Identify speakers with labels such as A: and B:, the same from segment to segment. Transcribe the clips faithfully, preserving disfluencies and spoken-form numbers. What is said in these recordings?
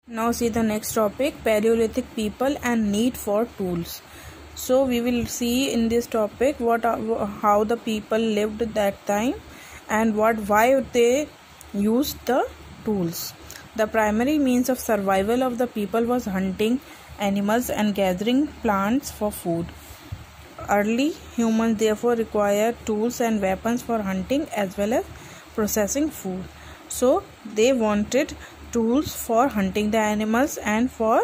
A: Now see the next topic, Paleolithic people and need for tools. So we will see in this topic what are, how the people lived that time and what why they used the tools. The primary means of survival of the people was hunting animals and gathering plants for food. Early humans therefore required tools and weapons for hunting as well as processing food. So they wanted tools for hunting the animals and for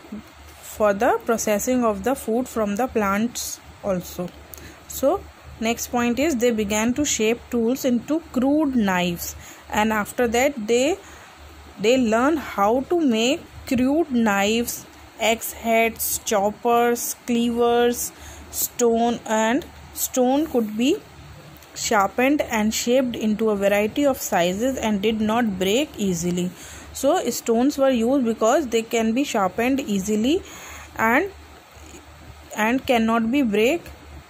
A: for the processing of the food from the plants also. So next point is they began to shape tools into crude knives, and after that they they learned how to make crude knives, axe heads, choppers, cleavers, stone and stone could be sharpened and shaped into a variety of sizes and did not break easily. So stones were used because they can be sharpened easily and and cannot be break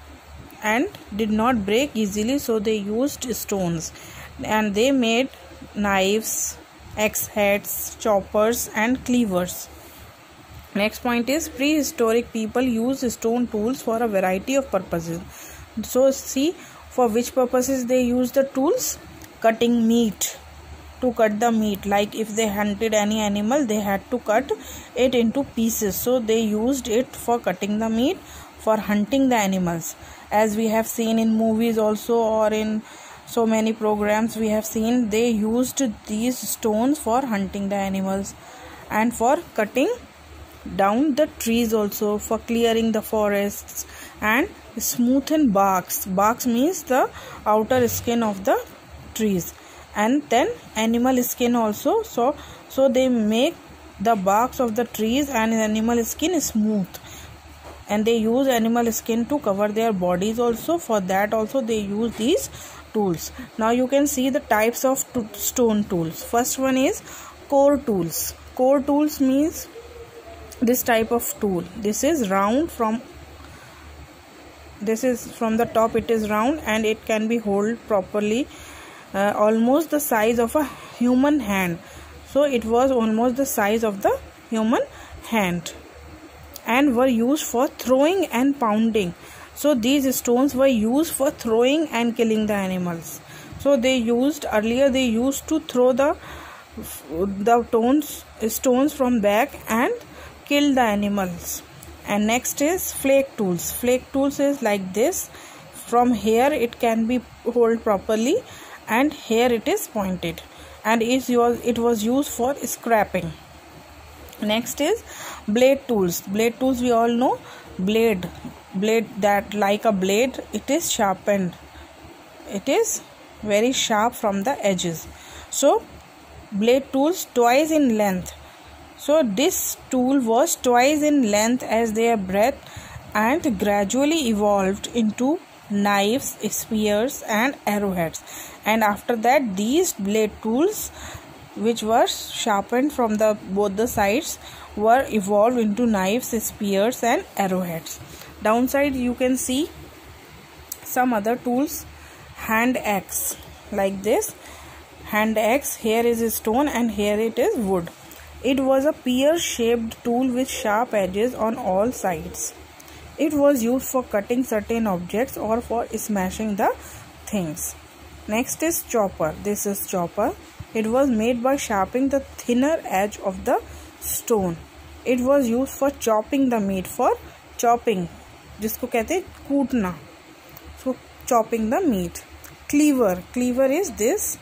A: and did not break easily, so they used stones and they made knives, axe heads, choppers and cleavers. Next point is prehistoric people used stone tools for a variety of purposes. So see for which purposes they used the tools. Cutting meat, to cut the meat, like if they hunted any animal they had to cut it into pieces, so they used it for cutting the meat. For hunting the animals, as we have seen in movies also or in so many programs we have seen, they used these stones for hunting the animals. And for cutting down the trees also, for clearing the forests and smoothen barks. Barks means the outer skin of the trees, and then animal skin also. So so they make the barks of the trees and animal skin smooth, and they use animal skin to cover their bodies also. For that also they use these tools. Now you can see the types of stone tools. First one is core tools. Core tools means this type of tool. This is round from this is from the top, it is round and it can be held properly, uh, almost the size of a human hand. So it was almost the size of the human hand and were used for throwing and pounding. So these stones were used for throwing and killing the animals. So they used earlier they used to throw the the stones stones from back and kill the animals. And next is flake tools. Flake tools is like this. From here it can be held properly and here it is pointed, and it was it was used for scraping. Next is blade tools. Blade tools we all know, blade blade that like a blade, it is sharpened, it is very sharp from the edges. So blade tools twice in length. So this tool was twice in length as their breadth and gradually evolved into knives, spears and arrowheads. And after that these blade tools, which were sharpened from the both the sides, were evolved into knives, spears and arrowheads. Downside you can see some other tools. Hand axe, like this hand axe, here is a stone and here it is wood. It was a pear-shaped tool with sharp edges on all sides. It was used for cutting certain objects or for smashing the things. Next is chopper. This is chopper. It was made by sharpening the thinner edge of the stone. It was used for chopping the meat, for chopping, जिसको कहते हैं कूटना. So chopping the meat. Cleaver. Cleaver is this.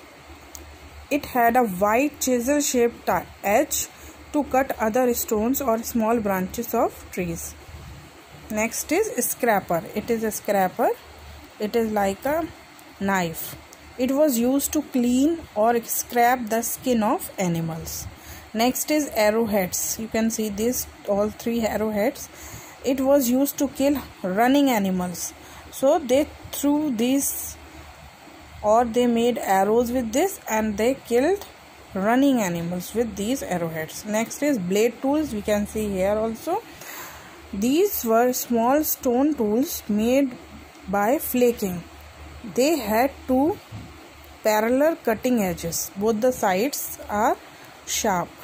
A: It had a wide chisel-shaped edge to cut other stones or small branches of trees. Next is scraper. It is a scraper. It is like a knife. It was used to clean or scrape the skin of animals. Next is arrowheads. You can see this, all three arrowheads. It was used to kill running animals. So they threw these, or they made arrows with this and they killed running animals with these arrowheads. Next is blade tools. We can see here also. These were small stone tools made by flaking. They had two parallel cutting edges. Both the sides are sharp.